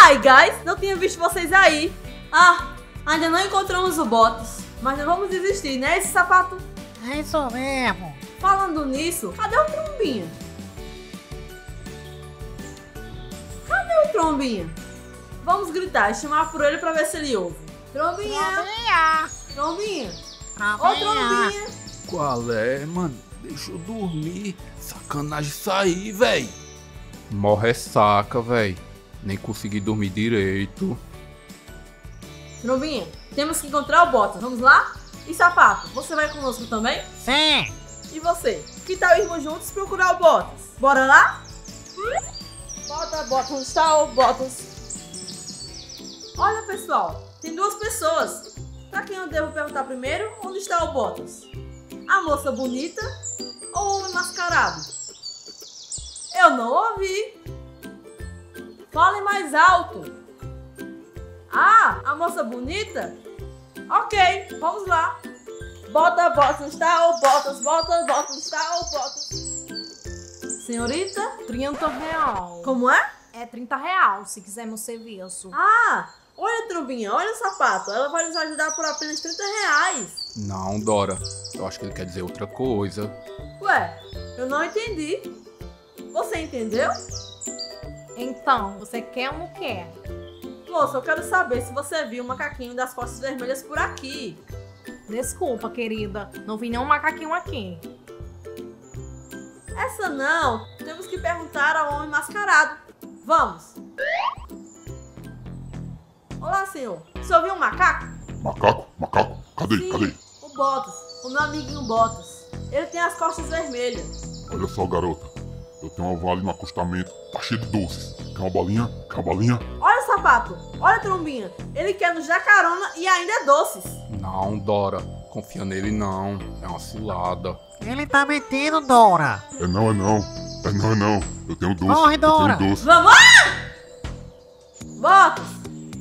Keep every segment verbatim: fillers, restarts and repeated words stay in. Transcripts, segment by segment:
Hi guys, não tinha visto vocês aí. Ah, ainda não encontramos o Botas. Mas não vamos desistir, né, esse sapato? É isso mesmo. Falando nisso, cadê o Trombinha? Cadê o Trombinha? Vamos gritar e chamar por ele pra ver se ele ouve. Trombinha! Trombinha! Trombinha! Ô, Trombinha! Trombinha! Qual é, mano? Deixa eu dormir. Sacanagem isso aí, véi. Mó ressaca, véi. Nem consegui dormir direito. Trombinha, temos que encontrar o Botas. Vamos lá? E Sapato, você vai conosco também? Sim! E você? Que tal irmos juntos procurar o Botas? Bora lá? Bota, Botas, onde está o Botas? Olha, pessoal, tem duas pessoas. Pra quem eu devo perguntar primeiro, onde está o Botas? A moça bonita ou o homem mascarado? Eu não ouvi. Fale mais alto. Ah, a moça bonita? Ok, vamos lá. Bota, Botas, onde está o Botas? Bota, Botas, onde está o Botas? Senhorita? trinta real. Como é? É trinta real, se quisermos serviço. Ah, olha, Trombinha, olha o sapato. Ela vai nos ajudar por apenas trinta reais. Não, Dora. Eu acho que ele quer dizer outra coisa. Ué, eu não entendi. Você entendeu? Então, você quer ou não quer? Moça, eu quero saber se você viu o macaquinho das costas vermelhas por aqui. Desculpa, querida. Não vi nenhum macaquinho aqui. Essa não. Temos que perguntar ao homem mascarado. Vamos. Olá, senhor. O senhor viu um macaco? Macaco? Macaco? Cadê? Sim, Cadê? o Botas. O meu amiguinho Botas. Ele tem as costas vermelhas. Olha só, garota. Eu tenho uma van ali no acostamento. Tá cheio de doces. Quer uma balinha? Quer uma balinha? Olha o sapato. Olha a Trombinha. Ele quer nos dar carona e ainda é doces. Não, Dora. Confia nele não. É uma cilada. Ele tá mentindo, Dora! É não, é não. É não, é não. Eu tenho doce. Corre, eu Dora. tenho doce. Vamos! Ah! Botas.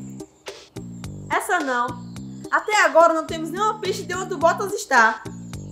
Essa não. Até agora não temos nenhuma pista de onde o Botas está.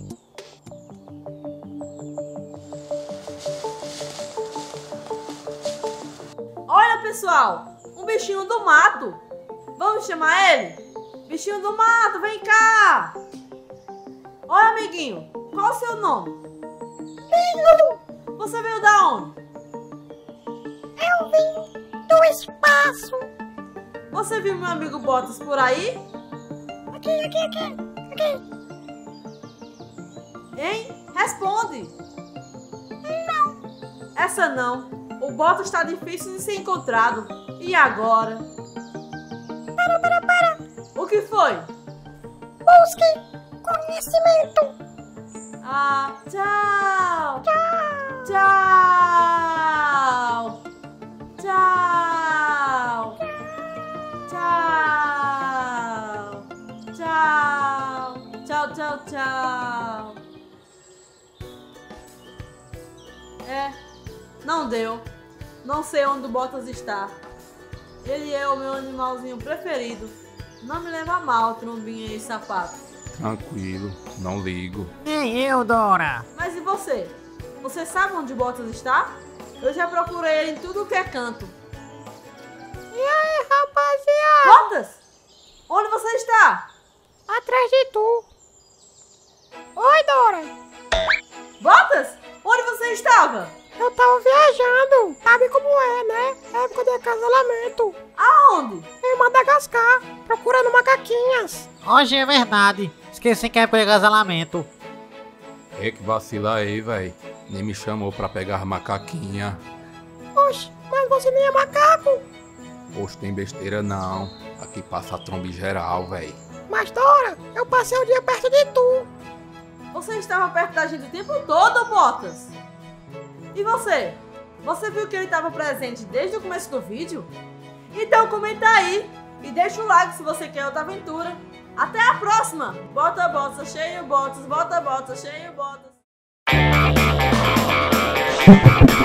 Olha, pessoal, um bichinho do mato. Vamos chamar ele? Bichinho do mato, vem cá. Olha, amiguinho, qual o seu nome? Pingu. Você veio da onde? Eu vim do espaço! Você viu meu amigo Botas por aí? Aqui, aqui, aqui! Aqui! Hein? Responde. Não. Essa não. O Botas está difícil de ser encontrado. E agora? Para, para, para! O que foi? Busque conhecimento! Ah, tchau. Tchau! Tchau. Tchau. Tchau. Tchau. Tchau, tchau, tchau. É, não deu. Não sei onde o Botas está. Ele é o meu animalzinho preferido. Não me leva a mal, Trombinha e Sapato. Tranquilo. Não ligo. Nem eu, Dora! Mas e você? Você sabe onde o Botas está? Eu já procurei ele em tudo que é canto. E aí, rapaziada? Botas! Onde você está? Atrás de tu! Oi, Dora! Botas! Onde você estava? Eu tava viajando! Sabe como é, né? Época de acasalamento! Aonde? Em Madagascar, procurando macaquinhas! Hoje é verdade! Esqueci que é época de acasalamento! É que vacila aí, véi. Nem me chamou pra pegar macaquinha. Oxe, mas você nem é macaco! Poxa, tem besteira não. Aqui passa a tromba em geral, véi. Mas Dora, eu passei o dia perto de tu! Você estava perto da gente o tempo todo, Botas? E você? Você viu que ele estava presente desde o começo do vídeo? Então comenta aí e deixa o like se você quer outra aventura. Até a próxima! Bota, Botas, cheio, Botas, bota, Botas, cheio, Botas.